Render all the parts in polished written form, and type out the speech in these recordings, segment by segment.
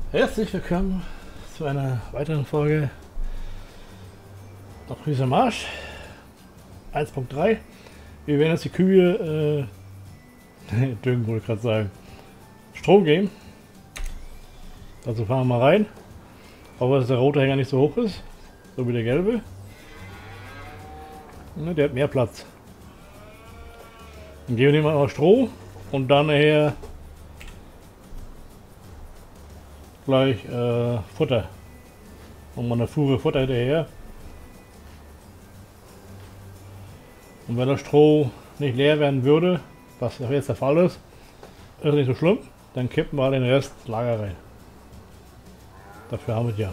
Herzlich willkommen zu einer weiteren Folge nach Grüße Marsch 1.3. Wir werden jetzt die Kühe düngen, wollte ich gerade sagen, Strom geben. Also fahren wir mal rein. Auch dass der rote Hänger nicht so hoch ist, so wie der gelbe. Ne, der hat mehr Platz. Dann geben wir dem mal Stroh und dann nachher gleich Futter. Und mal eine Fuhre Futter hinterher. Und wenn das Stroh nicht leer werden würde, was jetzt der Fall ist nicht so schlimm, dann kippen wir den Rest ins Lager rein. Dafür haben wir es ja.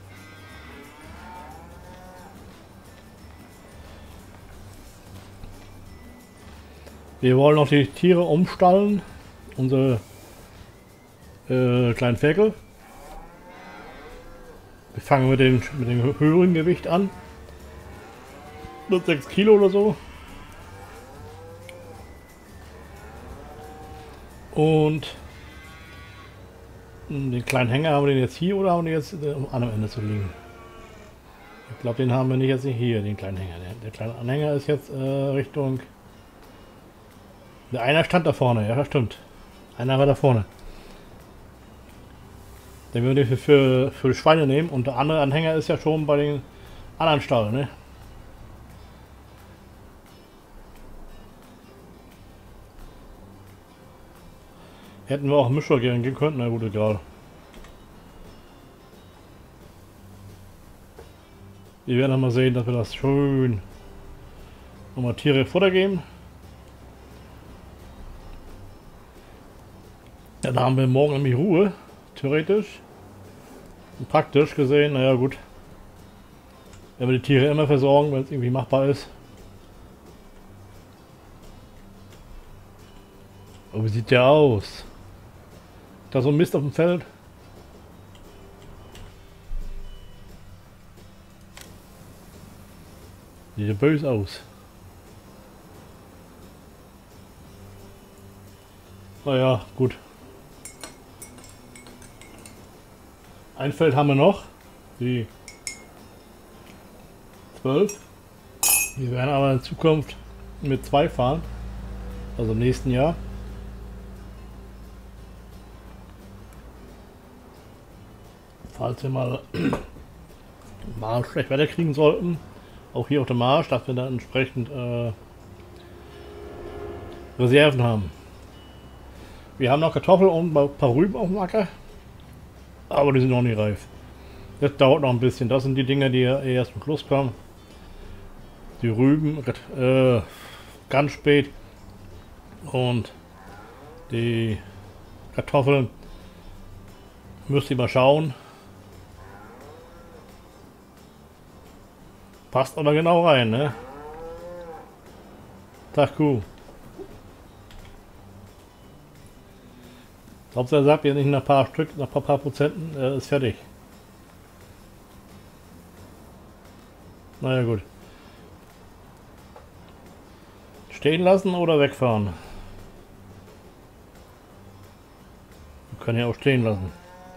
Wir wollen auch die Tiere umstallen, unsere kleinen Ferkel. Wir fangen mit dem höheren Gewicht an. Mit 6 Kilo oder so. Und den kleinen Hänger haben wir den jetzt hier oder haben wir den jetzt am anderen Ende zu liegen? Ich glaube, den haben wir nicht jetzt hier, den kleinen Hänger. Der kleine Anhänger ist jetzt Richtung... Der einer stand da vorne, ja das stimmt. Einer war da vorne. Den würden wir für die Schweine nehmen und der andere Anhänger ist ja schon bei den anderen Stall, ne? Hätten wir auch Mischer gehen können, na gut, egal. Wir werden dann mal sehen, dass wir das schön nochmal Tiere Futter geben. Dann haben wir morgen nämlich Ruhe, theoretisch. Und praktisch gesehen, naja gut. Wenn wir die Tiere immer versorgen, wenn es irgendwie machbar ist. Aber wie sieht der aus? Da so ein Mist auf dem Feld. Sieht ja böse aus. Naja, gut. Ein Feld haben wir noch. Die 12. Wir werden aber in Zukunft mit 2 fahren. Also im nächsten Jahr. Falls wir mal schlecht Wetter kriegen sollten, auch hier auf dem Marsch, dass wir dann entsprechend Reserven haben. Wir haben noch Kartoffeln und ein paar Rüben auf dem Acker, aber die sind noch nicht reif. Das dauert noch ein bisschen. Das sind die Dinger, die erst zum Schluss kommen. Die Rüben ganz spät und die Kartoffeln müsst ihr mal schauen. Passt aber genau rein, ne? Tag Kuh. Hauptsache sagt ihr nicht nach ein paar Stück, nach ein paar Prozenten ist fertig. Naja gut. Stehen lassen oder wegfahren? Wir können ja auch stehen lassen.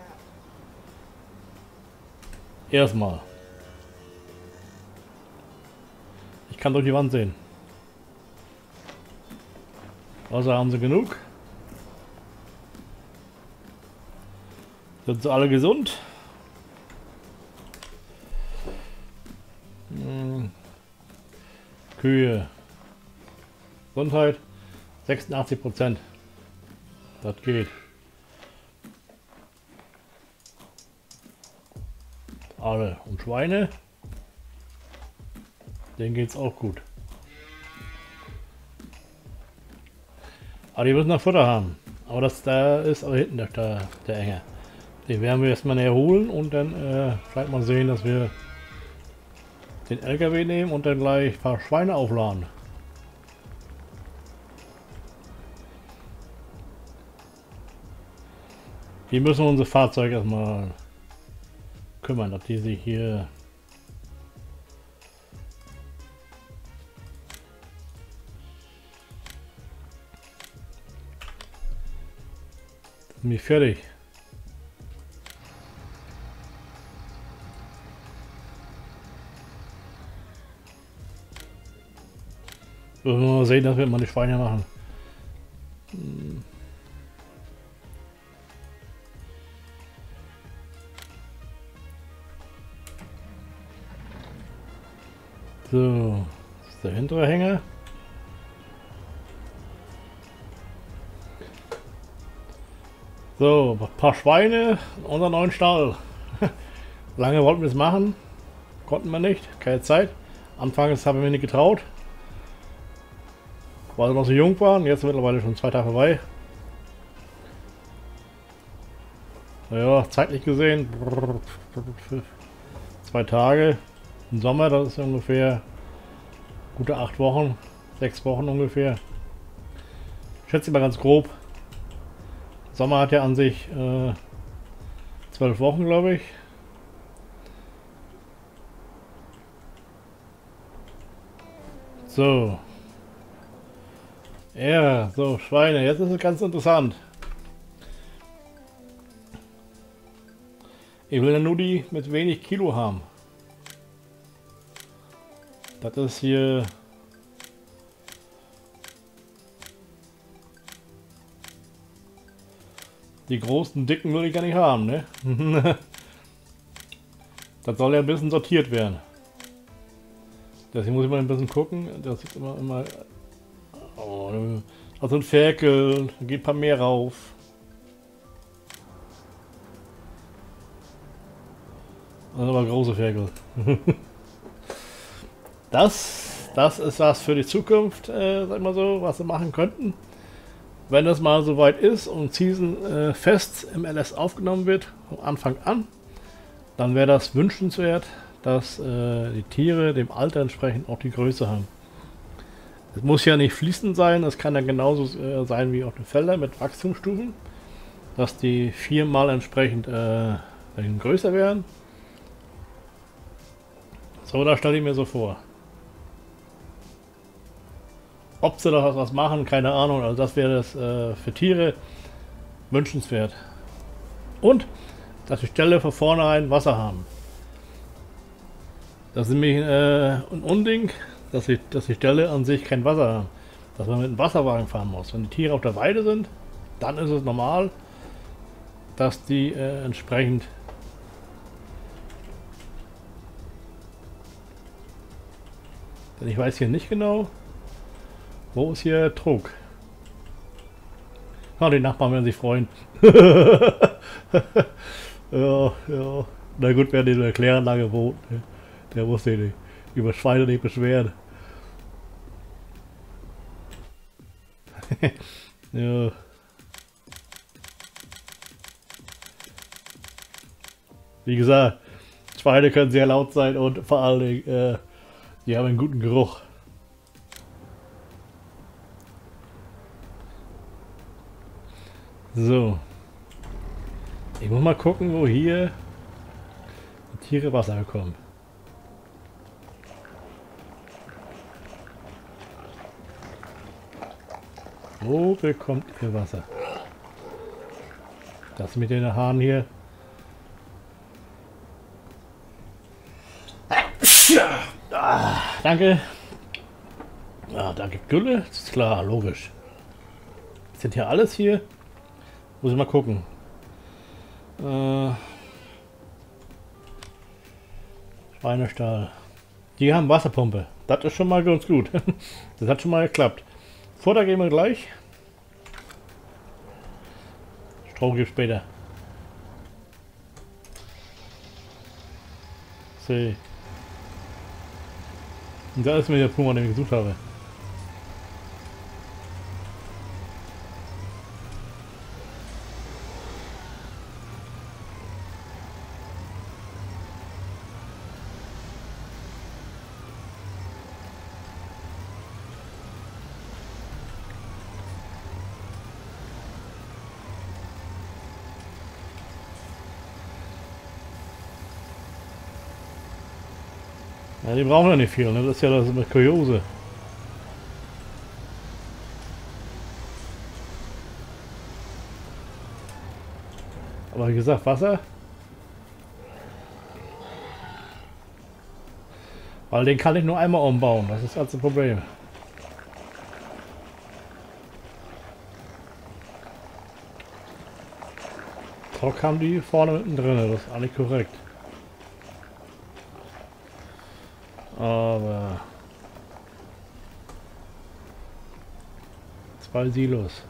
Erstmal. Ich kann durch die Wand sehen. Also haben sie genug. Sind sie alle gesund? Kühe. Gesundheit 86%. Das geht. Alle. Und Schweine? Denen geht's auch gut. Aber die müssen noch Futter haben. Aber das da ist aber hinten der Enge. Den werden wir erstmal näher holen und dann vielleicht mal sehen, dass wir den LKW nehmen und dann gleich ein paar Schweine aufladen. Die müssen unsere Fahrzeuge erstmal kümmern, dass die sich hier mich fertig. Müssen wir mal sehen, dass wir immer die Schweine machen. So, das ist der hintere Hänger. So, ein paar Schweine in unseren neuen Stall. Lange wollten wir es machen, konnten wir nicht, keine Zeit. Anfangs haben wir nicht getraut, weil sie noch so jung waren. Jetzt mittlerweile schon 2 Tage vorbei. Ja, zeitlich gesehen 2 Tage. Im Sommer, das ist ungefähr gute 8 Wochen, 6 Wochen ungefähr. Ich schätze mal ganz grob. Sommer hat ja an sich 12 Wochen, glaube ich. So. Ja, so, Schweine. Jetzt ist es ganz interessant. Ich will ja nur die mit wenig Kilo haben. Das ist hier... Die großen, dicken will ich gar nicht haben, ne? Das soll ja ein bisschen sortiert werden. Deswegen muss ich mal ein bisschen gucken. Das ist immer... Oh, also ein Ferkel, da geht ein paar mehr rauf. Das sind aber große Ferkel. Das ist was für die Zukunft, sag mal so, was wir machen könnten. Wenn das mal soweit ist und Season fest im LS aufgenommen wird, von Anfang an, dann wäre das wünschenswert, dass die Tiere dem Alter entsprechend auch die Größe haben. Es muss ja nicht fließend sein, es kann ja genauso sein wie auf den Feldern mit Wachstumsstufen, dass die 4-mal entsprechend größer werden. So, da stelle ich mir so vor. Ob sie da was machen, keine Ahnung. Also das wäre das für Tiere wünschenswert. Und, dass die Ställe von vornherein Wasser haben. Das ist nämlich ein Unding, dass die Ställe an sich kein Wasser haben. Dass man mit einem Wasserwagen fahren muss. Wenn die Tiere auf der Weide sind, dann ist es normal, dass die entsprechend... Denn ich weiß hier nicht genau, wo ist hier Trug? Ah, die Nachbarn werden sich freuen. Ja, ja. Na gut, wer in der Kläranlage wohnt, der muss sich über Schweine nicht beschweren. Ja. Wie gesagt, Schweine können sehr laut sein und vor allen Dingen, die haben einen guten Geruch. So. Ich muss mal gucken, wo hier die Tiere Wasser bekommen. Wo bekommt ihr Wasser? Das mit den Haaren hier. Ah, danke. Ah, danke, Gülle. Das ist klar, logisch. Sind hier alles hier? Muss ich mal gucken. Schweinestall. Die haben Wasserpumpe. Das ist schon mal ganz gut. Das hat schon mal geklappt. Futter gehen wir gleich. Stroh gibt später. See. Und da ist mir der Puma, den ich gesucht habe. Ja, die brauchen ja nicht viel, ne? Das ist ja das mit Kuriose. Aber wie gesagt, Wasser. Weil den kann ich nur einmal umbauen, das ist das ganze Problem. Tok haben die vorne mittendrin, das ist eigentlich korrekt. Aber 2 Silos.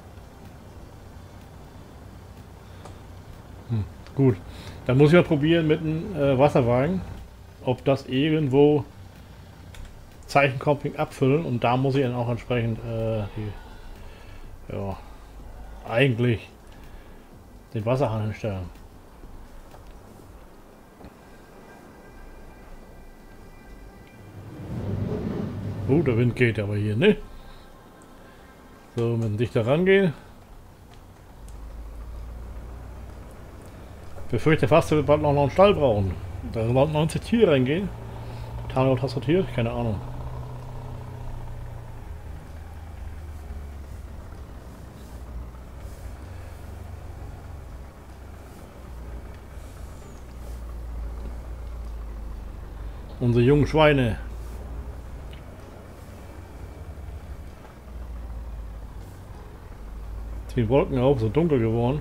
Gut, dann muss ich mal probieren mit einem Wasserwagen, ob das irgendwo Zeichencamping abfüllen, und da muss ich dann auch entsprechend ja, eigentlich den Wasserhahn hinstellen. Der Wind geht aber hier, ne? So, ein bisschen dichter rangehen. Ich befürchte fast, dass wir bald noch einen Stall brauchen. Da sollten 90 Tiere reingehen. Tarnot hast du Tier? Keine Ahnung. Unsere jungen Schweine. Die Wolken auf, so dunkel geworden.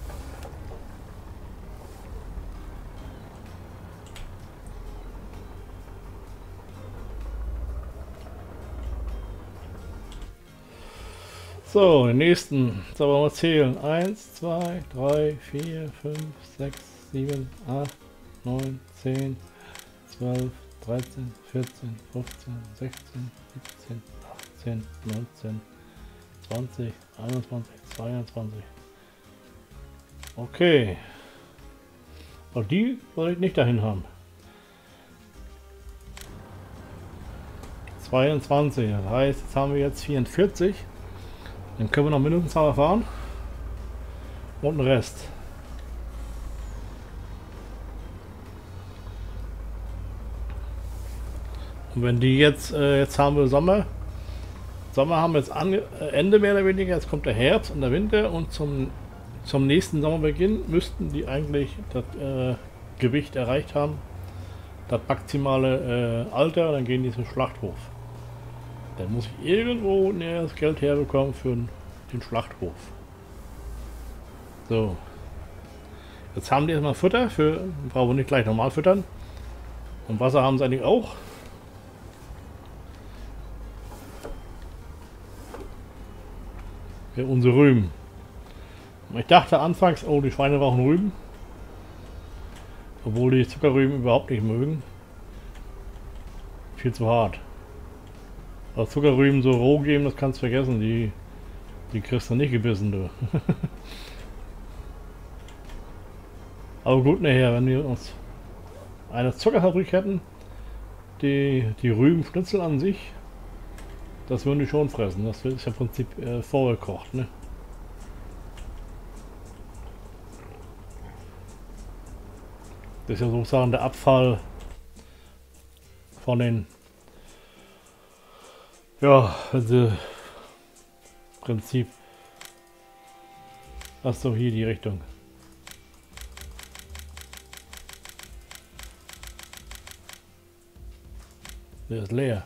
So, den nächsten. So, wollen wir zählen. 1, 2, 3, 4, 5, 6, 7, 8, 9, 10, 12, 13, 14, 15, 16, 17, 18, 19, 20, 21, 22. Okay. Und die soll ich nicht dahin haben. 22. Das heißt, jetzt haben wir jetzt 44. Dann können wir noch mindestens fahren. Und den Rest. Und wenn die jetzt haben wir Sommer. Sommer haben wir jetzt Ende mehr oder weniger. Jetzt kommt der Herbst und der Winter. Und zum nächsten Sommerbeginn müssten die eigentlich das Gewicht erreicht haben. Das maximale Alter. Und dann gehen die zum Schlachthof. Dann muss ich irgendwo das Geld herbekommen für den Schlachthof. So. Jetzt haben die erstmal Futter. Brauchen wir nicht gleich normal füttern. Und Wasser haben sie eigentlich auch. Für unsere Rüben. Ich dachte anfangs, oh, die Schweine brauchen Rüben. Obwohl die Zuckerrüben überhaupt nicht mögen. Viel zu hart. Aber Zuckerrüben so roh geben, das kannst du vergessen. Die kriegst du nicht gebissen, du. Aber gut, nachher, wenn wir uns eine Zuckerfabrik hätten, die Rübenschnitzel an sich, das würden die schon fressen. Das ist ja im Prinzip vorgekocht, ne? Das ist ja sozusagen der Abfall von den, ja, also Prinzip. Achso, hier die Richtung. Der ist leer.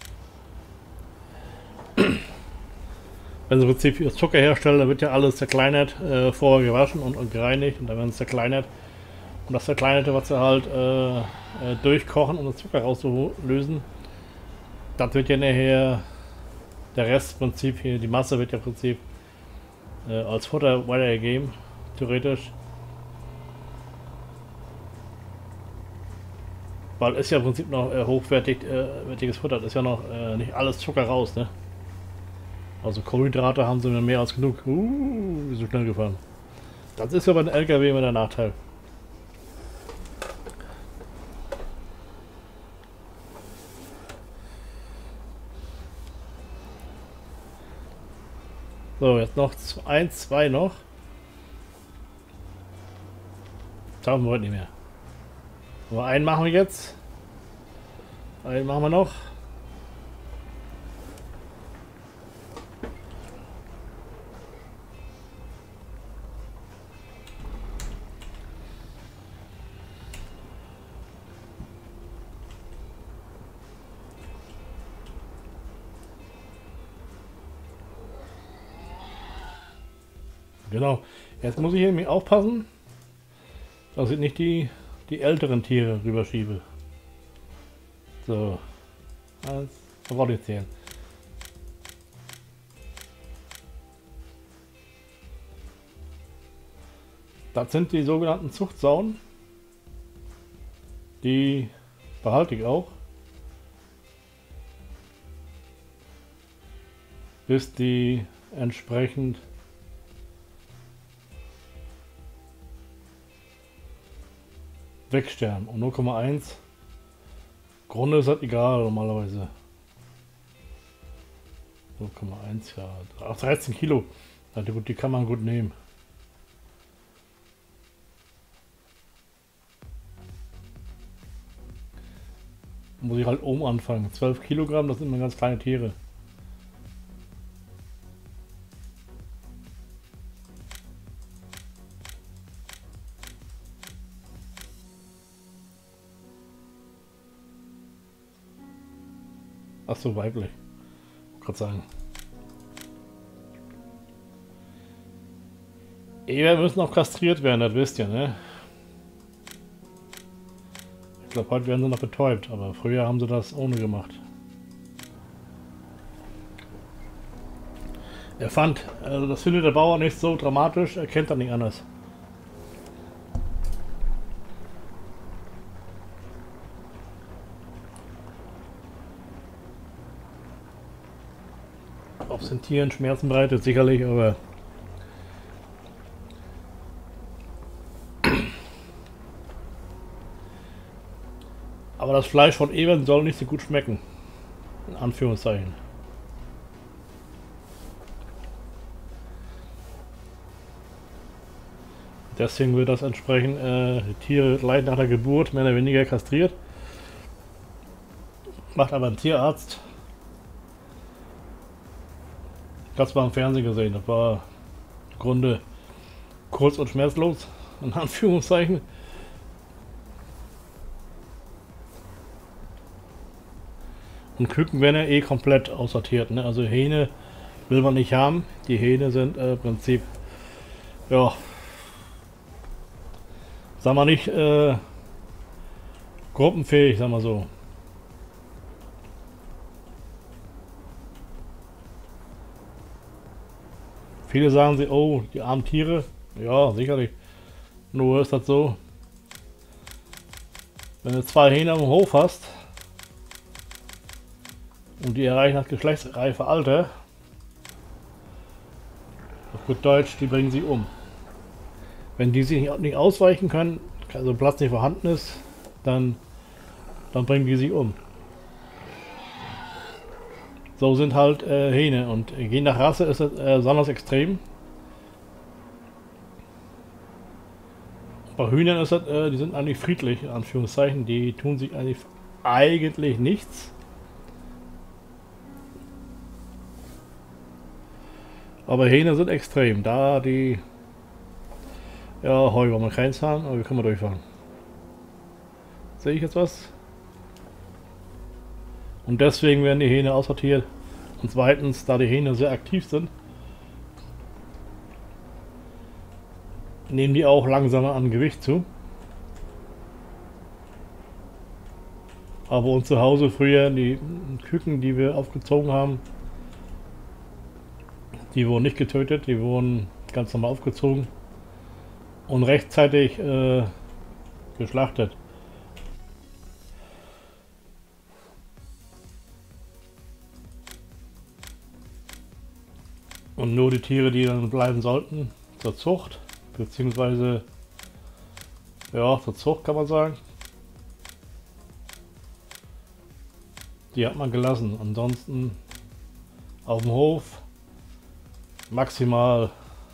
Wenn sie im Prinzip das Zucker herstellen, dann wird ja alles zerkleinert, vorher gewaschen und gereinigt, und dann werden es zerkleinert. Und das Zerkleinerte, was sie halt durchkochen, um das Zucker rauszulösen, das wird ja nachher, der Rest im Prinzip hier, die Masse wird ja im Prinzip als Futter weitergegeben, theoretisch. Weil ist ja im Prinzip noch hochwertiges Futter, das ist ja noch nicht alles Zucker raus, ne? Also Kohlenhydrate haben sie mehr als genug. So schnell gefahren. Das ist ja bei den LKW immer der Nachteil. So, jetzt noch 1, 2 noch. Schaffen wir heute nicht mehr. Aber einen machen wir jetzt. Einen machen wir noch. Genau. Jetzt muss ich hier aufpassen. dass ich nicht die älteren Tiere rüberschiebe. So. Das wollte ich zählen. Das sind die sogenannten Zuchtsauen. Die behalte ich auch. Bis die entsprechend wegsterben. Und 0,1 Grunde ist das egal normalerweise. 0,1, ja. Auch 13 Kilo. Ja, die kann man gut nehmen. Muss ich halt oben anfangen. 12 Kilogramm, das sind immer ganz kleine Tiere. Ach so, weiblich. Ich gerade sagen. Eber müssen auch kastriert werden, das wisst ihr, ne? Ich glaube, heute werden sie noch betäubt, aber früher haben sie das ohne gemacht. Er fand, also das findet der Bauer nicht so dramatisch, er kennt das nicht anders. Ob es den Tieren Schmerzen bereitet, sicherlich, aber das Fleisch von Ebern soll nicht so gut schmecken. In Anführungszeichen. Deswegen wird das entsprechend, die Tiere gleich nach der Geburt mehr oder weniger kastriert. Macht aber ein Tierarzt. Ich habe es mal im Fernsehen gesehen, das war im Grunde kurz und schmerzlos, in Anführungszeichen. Und Küken werden ja eh komplett aussortiert, ne? Also Hähne will man nicht haben. Die Hähne sind im Prinzip, ja, sagen wir nicht, gruppenfähig, sagen wir so. Viele sagen sie, oh, die armen Tiere. Ja, sicherlich. Nur ist das so, wenn du 2 Hähne am Hof hast und die erreichen das geschlechtsreife Alter, auf gut Deutsch, die bringen sie um. Wenn die sich nicht ausweichen können, also Platz nicht vorhanden ist, dann bringen die sie um. So sind halt Hähne, und je nach Rasse ist es besonders extrem. Bei Hühnern ist das, die sind eigentlich friedlich, in Anführungszeichen, die tun sich eigentlich nichts. Aber Hähne sind extrem, da die, ja, heute wollen wir keins haben, aber wir können mal durchfahren. Sehe ich jetzt was? Und deswegen werden die Hähne aussortiert. Und zweitens, da die Hähne sehr aktiv sind, nehmen die auch langsamer an Gewicht zu. Aber uns zu Hause früher, die Küken, die wir aufgezogen haben, die wurden nicht getötet, die wurden ganz normal aufgezogen und rechtzeitig geschlachtet. Und nur die Tiere, die dann bleiben sollten, zur Zucht, beziehungsweise, ja, zur Zucht kann man sagen, die hat man gelassen. Ansonsten auf dem Hof maximal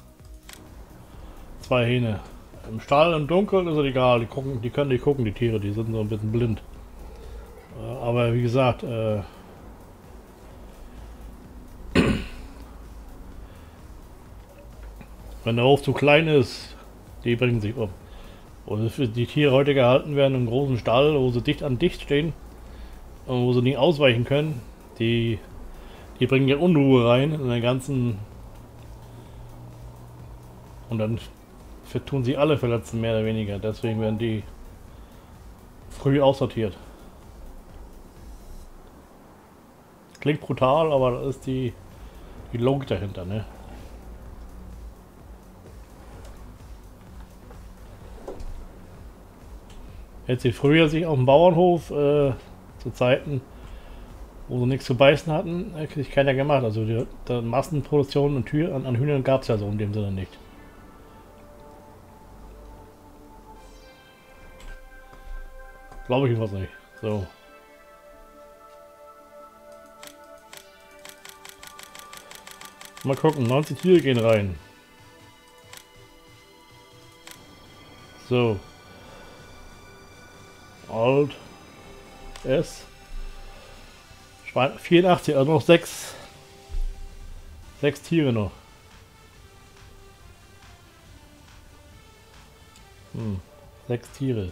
2 Hähne. Im Stall im Dunkeln ist es egal, die können nicht gucken, die Tiere, die sind so ein bisschen blind. Aber wie gesagt, wenn der Hof zu klein ist, die bringen sich um. Und für die Tiere heute gehalten werden im großen Stall, wo sie dicht an dicht stehen und wo sie nicht ausweichen können, die bringen ja Unruhe rein in den ganzen, und dann tun sie alle verletzen, mehr oder weniger. Deswegen werden die früh aussortiert. Klingt brutal, aber das ist die Logik dahinter, ne? Hätte sie früher sich auf dem Bauernhof zu Zeiten, wo sie nichts zu beißen hatten, hätte sich keiner gemacht. Also die Massenproduktion an Hühnern gab es ja so in dem Sinne nicht. Glaube ich jedenfalls nicht. So. Mal gucken, 90 Tiere gehen rein. So. Alt. S. 84, also noch 6 Tiere noch. 6 Tiere.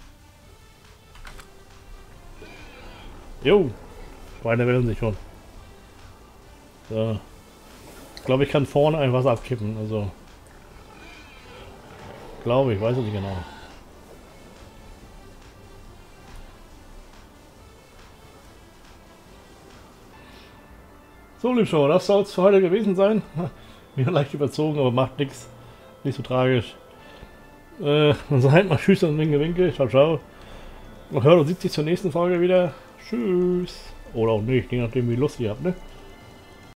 Jo. Schweine melden sich schon. So. Ich glaube, ich kann vorne ein Wasser abkippen. Also. Glaube ich, weiß ich nicht genau. So, lieb Schauer, das soll es für heute gewesen sein. Mir leicht überzogen, aber macht nichts. Nicht so tragisch. Dann seid mal Tschüss und Winke Winke. Ciao, ciao. Und hört und sieht sich zur nächsten Folge wieder. Tschüss. Oder auch nicht, je nachdem wie lustig ihr habt, ne?